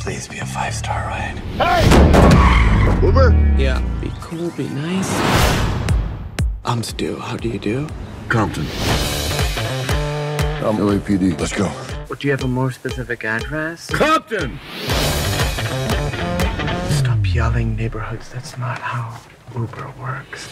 Please be a 5-star ride. Hey! Uber? Yeah, be cool, be nice. I'm Stu. How do you do? Compton. I'm LAPD. Let's go. Do you have a more specific address? Compton! Stop yelling, neighborhoods. That's not how Uber works.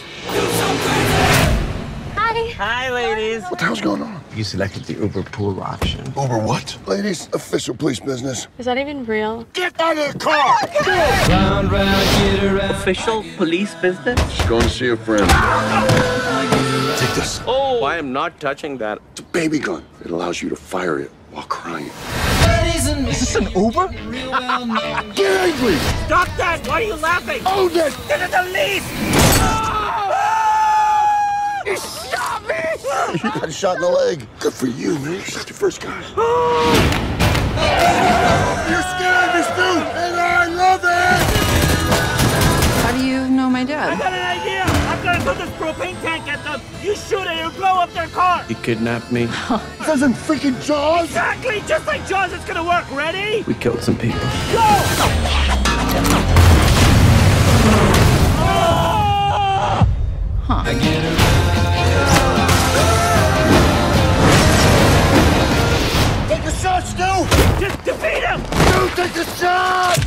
Hi. Hi, ladies. What the hell's going on? You selected the Uber pool option. Uber what? Ladies, official police business. Is that even real? Get out of the car! Round, get around. Official police business? Just going to see a friend. Take this. Oh, I am not touching that. It's a baby gun. It allows you to fire it while crying. Is this an Uber? Get angry! Stop that! Why are you laughing? Own it! This is the lease! You shot me! You got shot in the leg. Good for you, man. You shot your first guy. You're scaring me, Stu! And I love it! How do you know my I dad? got an idea! I'm gonna put this propane tank at them! You shoot it, it'll blow up their car! He kidnapped me. This isn't freaking Jaws! Exactly! Just like Jaws, it's gonna work! Ready? We killed some people. Go! Take a shot, Stu! Just defeat him! Stu, take a shot!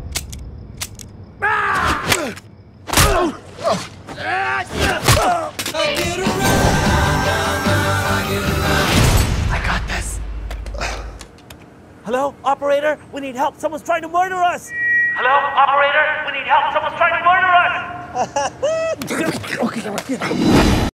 I got this. Hello? Operator? We need help! Someone's trying to murder us! Hello? Operator? We need help! Someone's trying to murder us!